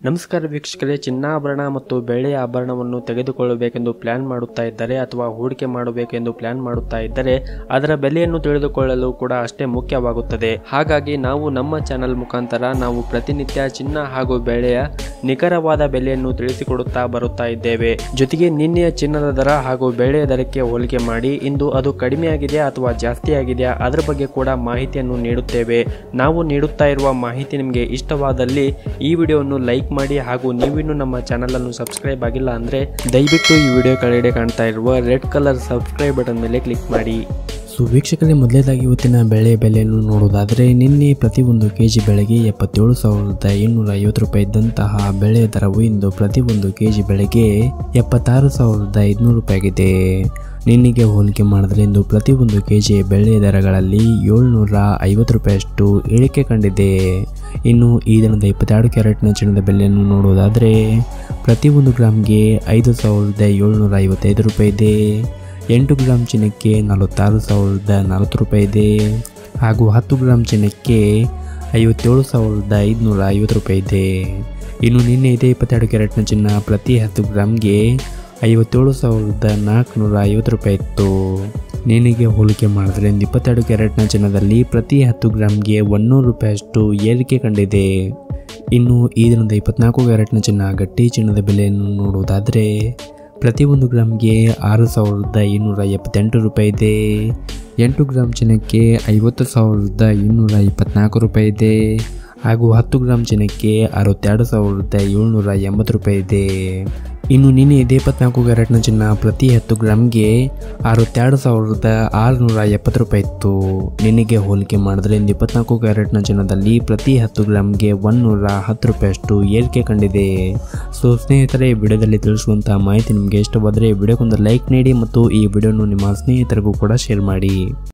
ನಮಸ್ಕಾರ ವೀಕ್ಷಕರೇ, ಚಿನ್ನಾಭರಣ ಮತ್ತು ಬೆಳ್ಳಿಯ ಆಭರಣವನ್ನು ತೆಗೆದುಕೊಳ್ಳಬೇಕೆಂದು ಪ್ಲಾನ್ ಮಾಡುತ್ತಾ ಇದ್ದರೆ ಅಥವಾ ಹೂಡಿಕೆ ಮಾಡಬೇಕೆಂದು ಪ್ಲಾನ್ ಮಾಡುತ್ತಾ ಇದ್ದರೆ ಅದರ ಬೆಲೆಯನ್ನು ತಿಳಿದುಕೊಳ್ಳಲು ಕೂಡ ಅಷ್ಟೇ ಮುಖ್ಯವಾಗುತ್ತದೆ. ಹಾಗಾಗಿ ನಾವು ನಮ್ಮ ಚಾನೆಲ್ ಮುಖಾಂತರ ನಾವು ಪ್ರತಿನಿತ್ಯ ಚಿನ್ನ ಹಾಗೂ ಬೆಳ್ಳಿಯ ನಿಖರವಾದ ಬೆಲೆಯನ್ನು ತಿಳಿಸಿಕೊಡುತ್ತಾ ಬರುತ್ತಾ ಇದ್ದೇವೆ. ಜೊತೆಗೆ ನಿನ್ನೆಯ ಚಿನ್ನದ ದರ ಹಾಗೂ ಬೆಳ್ಳಿಯ ದರಕ್ಕೆ ಹೋಲಿಕೆ ಮಾಡಿ ಇಂದು ಅದು ಕಡಿಮೆಯಾಗಿದೆಯಾ ಅಥವಾ ಜಾಸ್ತಿ ಆಗಿದೆಯಾ ಅದರ ಬಗ್ಗೆ ಕೂಡ ಮಾಹಿತಿಯನ್ನು ನೀಡುತ್ತೇವೆ. ನಾವು ನೀಡುತ್ತಾ ಇರುವ ಮಾಹಿತಿ ನಿಮಗೆ ಇಷ್ಟವಾದಲ್ಲಿ ಈ ವಿಡಿಯೋವನ್ನು ಲೈಕ್ ಮಾಡಿ ಹಾಗೂ ನೀವಿನ್ನೂ ನಮ್ಮ ಚಾನೆಲ್ ಅನ್ನು ಸಬ್ಸ್ಕ್ರೈಬ್ ಆಗಿಲ್ಲ ಅಂದ್ರೆ ದಯವಿಟ್ಟು ಈ ವಿಡಿಯೋ ಕೆಳಗಡೆ ಕಾಣ್ತಾ ಇರುವ ರೆಡ್ ಕಲರ್ ಸಬ್ಸ್ಕ್ರೈಬ್ ಬಟನ್ ಮೇಲೆ ಕ್ಲಿಕ್ ಮಾಡಿ. ಸೊ ವೀಕ್ಷಕರೇ, ಮೊದಲೇದಾಗಿ ಇವತ್ತಿನ ಬೆಳೆಯ ಬೆಲೆಯನ್ನು ನೋಡುವುದಾದರೆ ನಿನ್ನೆ ಪ್ರತಿ 1 ಕೆಜಿ ಬೆಳೆಗೆ 77,850 ರೂಪಾಯಿ ಇದ್ದಂತಹ ಬೆಳೆಯ ದರವು ಇಂದು ಪ್ರತಿ 1 ಕೆಜಿ ಬೆಳೆಗೆ 76,500 ರೂಪಾಯಿ ಆಗಿದೆ. ನಿನ್ನೆಗೆ ಹೋಲಿಕೆ ಮಾಡಿದರೆ ಇಂದು ಪ್ರತಿ 1 ಕೆಜಿ ಬೆಳೆಯ ದರಗಳಲ್ಲಿ 750 ರೂಪಾಯಿಯಷ್ಟು ಇಳಿಕೆ ಕಂಡಿದೆ. ಇನ್ನು ಈ ದಿನದ 22 ಕ್ಯಾರೆಟ್ನ ಚಿನ್ನದ ಬೆಲೆಯನ್ನು ನೋಡುವುದಾದರೆ ಪ್ರತಿ 1 ಗ್ರಾಮ್ಗೆ 5,755 ರೂಪಾಯಿ ಇದೆ. 8 ಗ್ರಾಮ್ ಚಿನ್ನಕ್ಕೆ 46,040 ರೂಪಾಯಿ ಇದೆ ಹಾಗೂ 10 ಗ್ರಾಮ್ ಚಿನ್ನಕ್ಕೆ 57,550 ರೂಪಾಯಿ ಇದೆ. ಇನ್ನು ನಿನ್ನೆ ಇದೇ 22 ಕ್ಯಾರೆಟ್ನ ಚಿನ್ನ ಪ್ರತಿ 10 ಗ್ರಾಮ್ಗೆ 57,450 ರೂಪಾಯಿ ಇತ್ತು. ನಿನ್ನೆಗೆ ಹೋಲಿಕೆ ಮಾಡಿದ್ರೆ 22 ಕ್ಯಾರೆಟ್ನ ಚಿನ್ನದಲ್ಲಿ ಪ್ರತಿ 10 ಗ್ರಾಮ್ಗೆ 100 ರೂಪಾಯಿಯಷ್ಟು ಏರಿಕೆ ಕಂಡಿದೆ. ಇನ್ನು ಈ ದಿನದ 24 ಕ್ಯಾರೆಟ್ನ ಚಿನ್ನ ಗಟ್ಟಿ ಚಿನ್ನದ ಬೆಲೆಯನ್ನು ನೋಡುವುದಾದರೆ ಪ್ರತಿ 1 ಗ್ರಾಮ್ಗೆ 6,278 ರೂಪಾಯಿ ಇದೆ. 8 ಗ್ರಾಮ್ ಚಿನ್ನಕ್ಕೆ 50,224 ರೂಪಾಯಿ ಇದೆ ಹಾಗೂ 10 ಗ್ರಾಮ್ ಚಿನ್ನಕ್ಕೆ 62,780 ರೂಪಾಯಿ ಇದೆ. ಇನ್ನು ನಿನ್ನೆ ಇದೇ 24 ಕ್ಯಾರೆಟ್ನ ಚಿನ್ನ ಪ್ರತಿ 10 ಗ್ರಾಮ್ಗೆ 62,670 ರೂಪಾಯಿ ಇತ್ತು. ನಿನ್ನೆಗೆ ಹೋಲಿಕೆ ಮಾಡಿದ್ರೆ 24 ಕ್ಯಾರೆಟ್ನ ಚಿನ್ನದಲ್ಲಿ ಪ್ರತಿ 10 ಗ್ರಾಮ್ಗೆ 110 ರೂಪಾಯಿಯಷ್ಟು ಏರಿಕೆ ಕಂಡಿದೆ. ಸೊ ಸ್ನೇಹಿತರೆ, ವಿಡಿಯೋದಲ್ಲಿ ತಿಳಿಸುವಂತಹ ಮಾಹಿತಿ ನಿಮಗೆ ಇಷ್ಟವಾದರೆ ವಿಡಿಯೋಕ್ಕೊಂದು ಲೈಕ್ ನೀಡಿ ಮತ್ತು ಈ ವಿಡಿಯೋನು ನಿಮ್ಮ ಸ್ನೇಹಿತರಿಗೂ ಕೂಡ ಶೇರ್ ಮಾಡಿ.